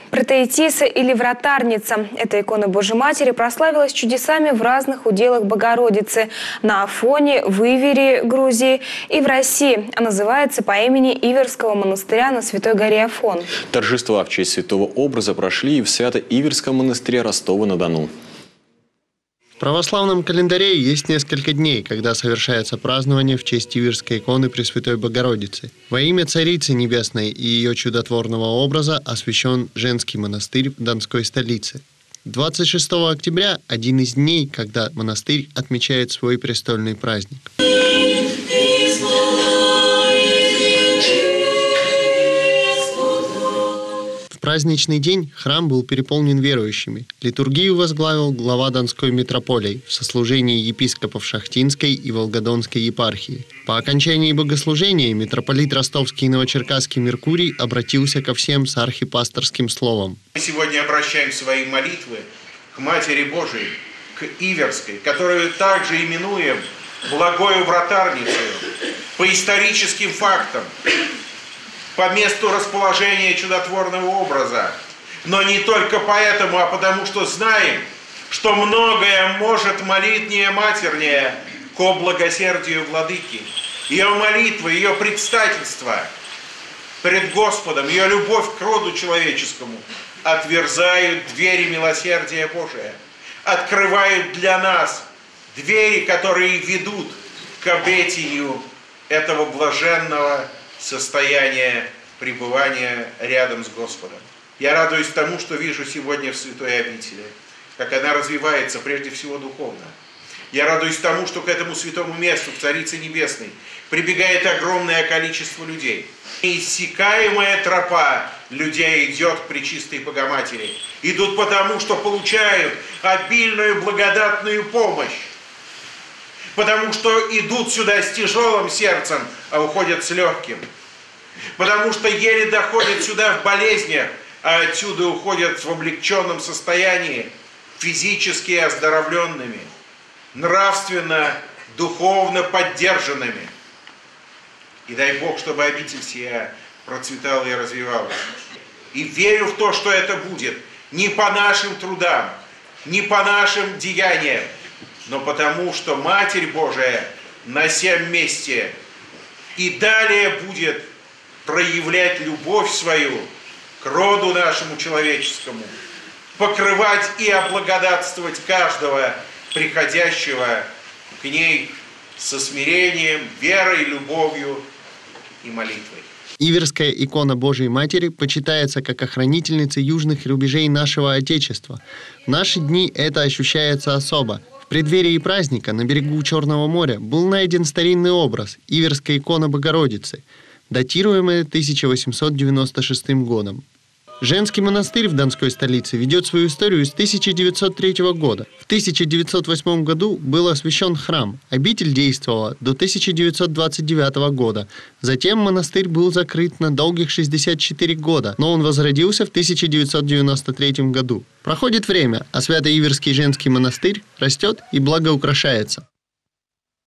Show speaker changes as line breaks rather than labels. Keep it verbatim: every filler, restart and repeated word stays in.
Протеетиса или вратарница. Эта икона Божьей Матери прославилась чудесами в разных уделах Богородицы – на Афоне, в Ивере, Грузии и в России. А называется по имени Иверского монастыря на Святой горе Афон.
Торжества в честь святого образа прошли и в Свято-Иверском монастыре Ростова-на-Дону.
В православном календаре есть несколько дней, когда совершается празднование в честь Иверской иконы Пресвятой Богородицы. Во имя Царицы Небесной и ее чудотворного образа освящен женский монастырь в Донской столице. двадцать шестого октября – один из дней, когда монастырь отмечает свой престольный праздник. В праздничный день храм был переполнен верующими. Литургию возглавил глава Донской митрополии в сослужении епископов Шахтинской и Волгодонской епархии. По окончании богослужения митрополит Ростовский и Новочеркасский Меркурий обратился ко всем с архипасторским словом.
Мы сегодня обращаем свои молитвы к Матери Божией, к Иверской, которую также именуем благою вратарницей, по историческим фактам, по месту расположения чудотворного образа. Но не только поэтому, а потому что знаем, что многое может молитвнее матернее ко благосердию владыки. Ее молитва, ее предстательство пред Господом, ее любовь к роду человеческому отверзают двери милосердия Божия, открывают для нас двери, которые ведут к обретению этого блаженного состояние пребывания рядом с Господом. Я радуюсь тому, что вижу сегодня в святой обители, как она развивается прежде всего духовно. Я радуюсь тому, что к этому святому месту, в Царице Небесной, прибегает огромное количество людей. Неиссякаемая тропа людей идет к Пречистой Богоматери. Идут потому, что получают обильную благодатную помощь. Потому что идут сюда с тяжелым сердцем, а уходят с легким. Потому что еле доходят сюда в болезнях, а отсюда уходят в облегченном состоянии, физически оздоровленными, нравственно, духовно поддержанными. И дай Бог, чтобы обитель сия процветала и развивалась. И верю в то, что это будет не по нашим трудам, не по нашим деяниям, но потому, что Матерь Божия на сем месте и далее будет проявлять любовь свою к роду нашему человеческому, покрывать и облагодатствовать каждого приходящего к ней со смирением, верой, любовью и молитвой.
Иверская икона Божией Матери почитается как охранительница южных рубежей нашего Отечества. В наши дни это ощущается особо. В преддверии праздника на берегу Черного моря был найден старинный образ – Иверская икона Богородицы, датируемая тысяча восемьсот девяносто шестым годом. Женский монастырь в Донской столице ведет свою историю с тысяча девятьсот третьего года. В тысяча девятьсот восьмом году был освящен храм. Обитель действовала до тысяча девятьсот двадцать девятого года. Затем монастырь был закрыт на долгих шестьдесят четыре года, но он возродился в тысяча девятьсот девяносто третьем году. Проходит время, а Свято-Иверский женский монастырь растет и благоукрашается.